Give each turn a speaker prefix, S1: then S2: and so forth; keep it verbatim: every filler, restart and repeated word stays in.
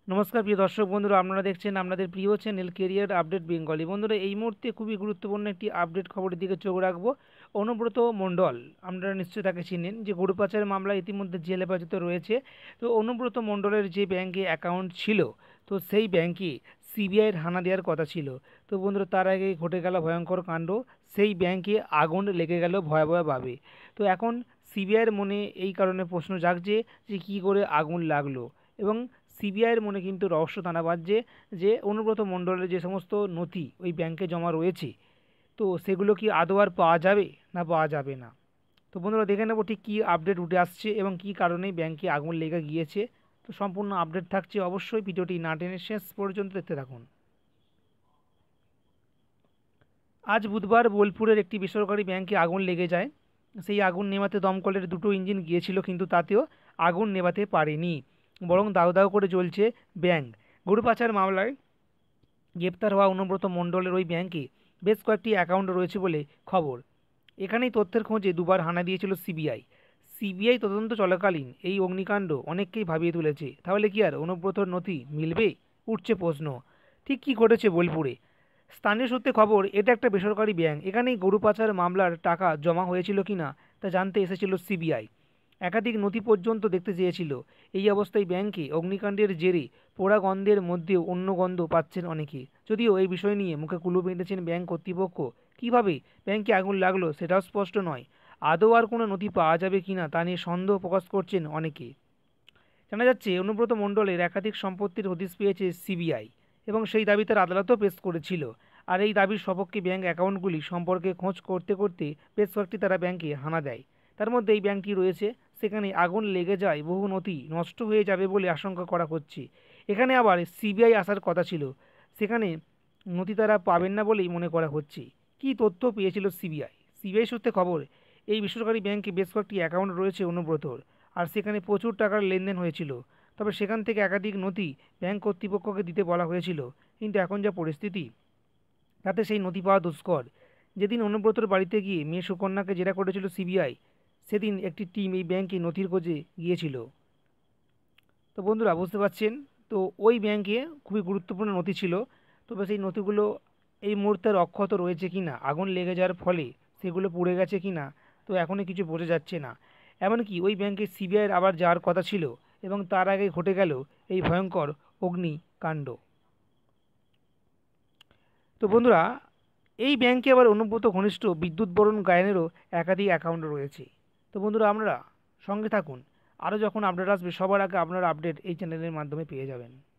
S1: নমস্কার প্রিয় দর্শক বন্ধুরা, আপনারা দেখছেন আপনাদের প্রিয় চ্যানেল কেরিয়ার আপডেট বেঙ্গলি। বন্ধুরা, এই মুহূর্তে খুবই গুরুত্বপূর্ণ একটি আপডেট খবরের দিকে চোখ রাখবো। অনুব্রত মণ্ডল, আপনারা নিশ্চয়ই তাকে চিনেন, যে গরু পাচারের মামলায় ইতিমধ্যে জেল হেফাজতে রয়েছে। তো অনুব্রত মণ্ডলের যে ব্যাংকে অ্যাকাউন্ট ছিল, তো সেই ব্যাংকে সিবিআইয়ের হানা দেওয়ার কথা ছিল। তো বন্ধুরা, তার আগে ঘটে গেল ভয়ঙ্কর কাণ্ড, সেই ব্যাংকে আগুন লেগে গেল ভয়াবহভাবে। তো এখন সিবিআইয়ের মনে এই কারণে প্রশ্ন জাগছে যে কী করে আগুন লাগলো, এবং সিবিআইয়ের মনে কিন্তু রহস্য দানা বাঁধছে যে অনুব্রত মণ্ডলের যে সমস্ত নথি ওই ব্যাংকে জমা রয়েছে, তো সেগুলো কি আদৌ আর পাওয়া যাবে না পাওয়া যাবে না। তো বন্ধুরা, দেখে নেব ঠিক কী আপডেট উঠে আসছে এবং কী কারণে ব্যাংকে আগুন লেগে গিয়েছে। তো সম্পূর্ণ আপডেট থাকছে, অবশ্যই ভিডিওটি না টেনে শেষ পর্যন্ত দেখতে থাকুন। আজ বুধবার বোলপুরের একটি বেসরকারি ব্যাংকে আগুন লেগে যায়। সেই আগুন নেভাতে দমকলের দুটো ইঞ্জিন গিয়েছিল, কিন্তু তাতেও আগুন নেভাতে পারেনি, বরং দাউ দাউ করে জ্বলছে ব্যাংক। গরু পাচার মামলায় গ্রেপ্তার হওয়া অনুব্রত মণ্ডলের ওই ব্যাংকে বেশ কয়েকটি অ্যাকাউন্ট রয়েছে বলে খবর। এখানেই তথ্যের খোঁজে দুবার হানা দিয়েছিল সিবিআই। সিবিআই তদন্ত চলাকালীন এই অগ্নিকাণ্ড অনেককেই ভাবিয়ে তুলেছে। তাহলে কি আর অনুব্রতর নথি মিলবে, উঠছে প্রশ্ন। ঠিক কী ঘটেছে বোলপুরে? স্থানীয় সূত্রে খবর, এটা একটা বেসরকারি ব্যাংক। এখানেই গরু পাচার মামলার টাকা জমা হয়েছিল কিনা তা জানতে এসেছিল সিবিআই। একাধিক নথি পর্যন্ত দেখতে চেয়েছিল। এই অবস্থায় ব্যাংকে অগ্নিকাণ্ডের জেরে পোড়া গন্ধের মধ্যেও অন্য গন্ধ পাচ্ছেন অনেকে। যদিও এই বিষয় নিয়ে মুখে কুলুপ এঁটেছেন ব্যাংক কর্তৃপক্ষ। কীভাবে ব্যাংকে আগুন লাগলো সেটাও স্পষ্ট নয়। আদৌ আর কোনো নথি পাওয়া যাবে কিনা তা নিয়ে সন্দেহ প্রকাশ করছেন অনেকে। জানা যাচ্ছে, অনুব্রত মণ্ডলের একাধিক সম্পত্তির হদিশ পেয়েছে সিবিআই, এবং সেই দাবি তার আদালতেও পেশ করেছিল। আর এই দাবির সপক্ষে ব্যাংক অ্যাকাউন্টগুলি সম্পর্কে খোঁজ করতে করতে বেশ কয়েকটি তারা ব্যাংকে হানা দেয়। তার মধ্যে এই ব্যাংকটি রয়েছে। সেখানে আগুন লেগে যায়, বহু নথি নষ্ট হয়ে যাবে বলে আশঙ্কা করা হচ্ছে। এখানে আবার সিবিআই আসার কথা ছিল, সেখানে নথি তারা পাবেন না বলেই মনে করা হচ্ছে। কী তথ্য পেয়েছিল সিবিআই? সিবিআই সূত্রে খবর, এই বেসরকারি ব্যাংকে বেশ কয়েকটি অ্যাকাউন্ট রয়েছে অনুব্রতর, আর সেখানে প্রচুর টাকার লেনদেন হয়েছিল। তবে সেখান থেকে একাধিক নথি ব্যাংক কর্তৃপক্ষকে দিতে বলা হয়েছিল, কিন্তু এখন যা পরিস্থিতি, তাতে সেই নথি পাওয়া দুষ্কর। যেদিন অনুব্রতর বাড়িতে গিয়ে মেয়ে সুকন্যাকে জেরা করেছিল সিবিআই, সেদিন একটি টিম এই ব্যাংকে নথির খোঁজে গিয়েছিল। তো বন্ধুরা, বুঝতে পারছেন, তো ওই ব্যাংকে খুবই গুরুত্বপূর্ণ নথি ছিল। তবে সেই নথিগুলো এই মুহূর্তে অক্ষত রয়েছে কি না, আগুন লেগে যাওয়ার ফলে সেগুলো পুড়ে গেছে কি না, তো এখনই কিছু বোঝা যাচ্ছে না। এমনকি ওই ব্যাংকে সিবিআইয়ের আবার যাওয়ার কথা ছিল, এবং তার আগে ঘটে গেল এই ভয়ঙ্কর অগ্নিকাণ্ড। তো বন্ধুরা, এই ব্যাংকে আবার অনুব্রত ঘনিষ্ঠ বিদ্যুৎ বরণ গায়নেরও একাধিক অ্যাকাউন্ট রয়েছে। তো বন্ধুরা, আপনারা সঙ্গে থাকুন, আরও যখন আপডেট আসবে সবার আগে আপনারা আপডেট এই চ্যানেলের মাধ্যমে পেয়ে যাবেন।